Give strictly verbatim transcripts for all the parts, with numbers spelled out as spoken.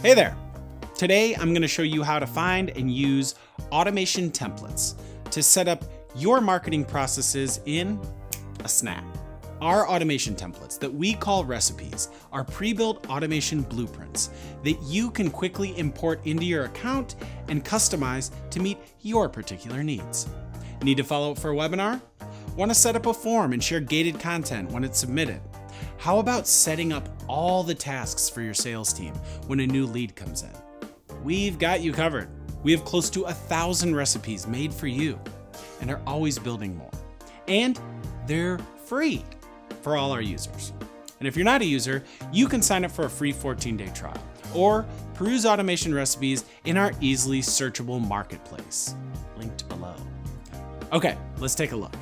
Hey there! Today I'm going to show you how to find and use automation templates to set up your marketing processes in a snap. Our automation templates that we call recipes are pre-built automation blueprints that you can quickly import into your account and customize to meet your particular needs. Need to follow up for a webinar? Want to set up a form and share gated content when it's submitted? How about setting up all the tasks for your sales team when a new lead comes in? We've got you covered. We have close to a thousand recipes made for you and are always building more. And they're free for all our users. And if you're not a user, you can sign up for a free fourteen day trial or peruse automation recipes in our easily searchable marketplace, linked below. Okay, let's take a look.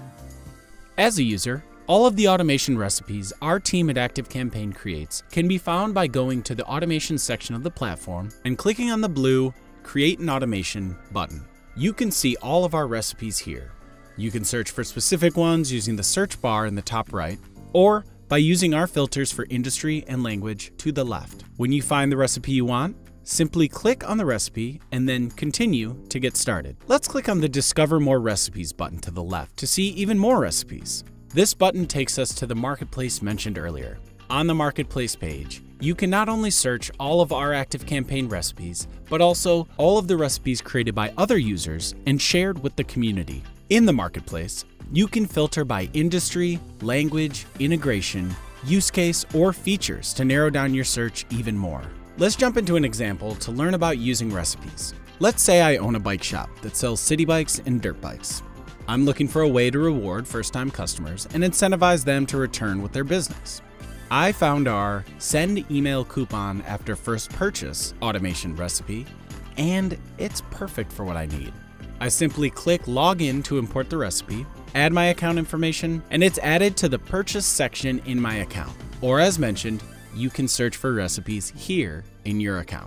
As a user, all of the automation recipes our team at ActiveCampaign creates can be found by going to the automation section of the platform and clicking on the blue Create an Automation button. You can see all of our recipes here. You can search for specific ones using the search bar in the top right, or by using our filters for industry and language to the left. When you find the recipe you want, simply click on the recipe and then continue to get started. Let's click on the Discover More Recipes button to the left to see even more recipes. This button takes us to the marketplace mentioned earlier. On the marketplace page, you can not only search all of our ActiveCampaign recipes, but also all of the recipes created by other users and shared with the community. In the marketplace, you can filter by industry, language, integration, use case, or features to narrow down your search even more. Let's jump into an example to learn about using recipes. Let's say I own a bike shop that sells city bikes and dirt bikes. I'm looking for a way to reward first-time customers and incentivize them to return with their business. I found our Send Email Coupon After First Purchase automation recipe, and it's perfect for what I need. I simply click Login to import the recipe, add my account information, and it's added to the Purchase section in my account. Or as mentioned, you can search for recipes here in your account.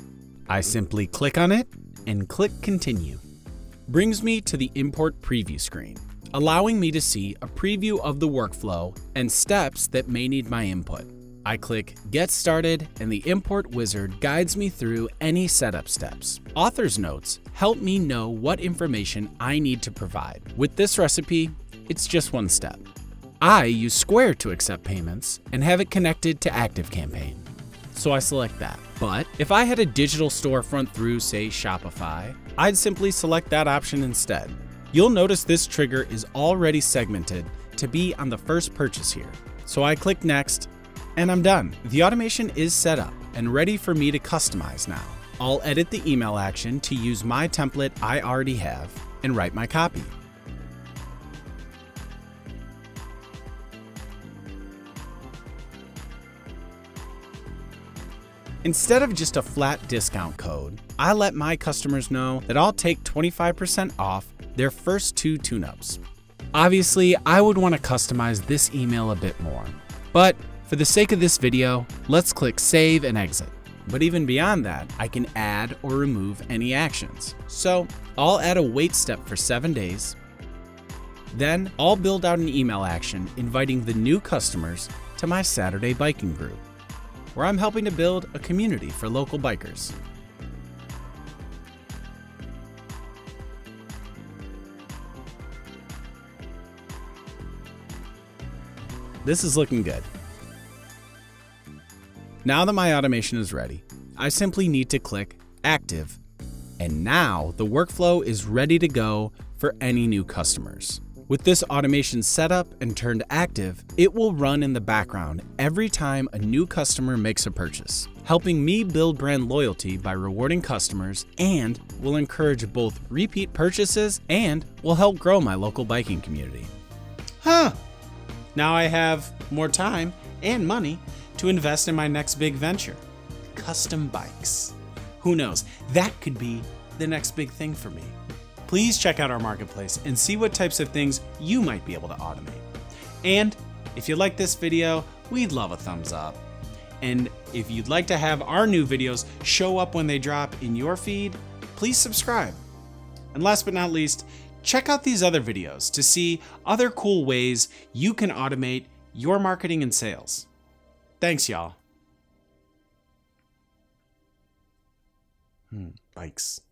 I simply click on it and click Continue. Brings me to the Import Preview screen, allowing me to see a preview of the workflow and steps that may need my input. I click Get Started and the Import Wizard guides me through any setup steps. Author's notes help me know what information I need to provide. With this recipe, it's just one step. I use Square to accept payments and have it connected to ActiveCampaign, so I select that. But if I had a digital storefront through, say, Shopify, I'd simply select that option instead. You'll notice this trigger is already segmented to be on the first purchase here. So I click Next, and I'm done. The automation is set up and ready for me to customize now. I'll edit the email action to use my template I already have and write my copy. Instead of just a flat discount code, I let my customers know that I'll take twenty-five percent off their first two tune-ups. Obviously, I would want to customize this email a bit more, but for the sake of this video, let's click Save and Exit. But even beyond that, I can add or remove any actions. So I'll add a wait step for seven days. Then I'll build out an email action inviting the new customers to my Saturday biking group, where I'm helping to build a community for local bikers. This is looking good. Now that my automation is ready, I simply need to click Active, and now the workflow is ready to go for any new customers. With this automation set up and turned active, it will run in the background every time a new customer makes a purchase, helping me build brand loyalty by rewarding customers, and will encourage both repeat purchases and will help grow my local biking community. Huh! Now I have more time and money to invest in my next big venture, custom bikes. Who knows, that could be the next big thing for me. Please check out our marketplace and see what types of things you might be able to automate. And if you like this video, we'd love a thumbs up. And if you'd like to have our new videos show up when they drop in your feed, please subscribe. And last but not least, check out these other videos to see other cool ways you can automate your marketing and sales. Thanks, y'all. Hmm, bikes.